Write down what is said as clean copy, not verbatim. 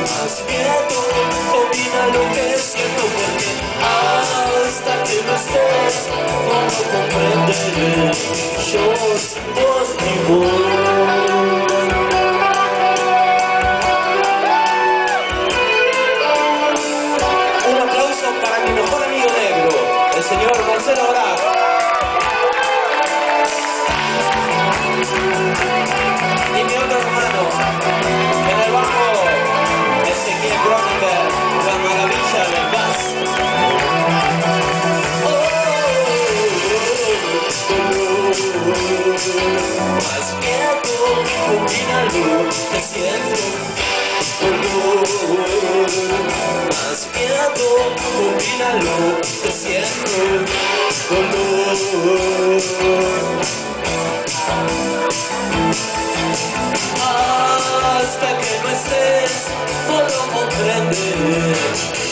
Más miedo, combina lo que siento porque hasta que no estés no lo comprenderé. Yo, vos ni vos. Un aplauso para mi mejor amigo negro, el señor Marcelo Braga. Y mi otro hermano, en el bajo, Ezequiel Groninger, la maravilla del gas. Más miedo, combínalo, te siento. Más miedo, combínalo, te siento. Hasta que no estés, no lo comprendes.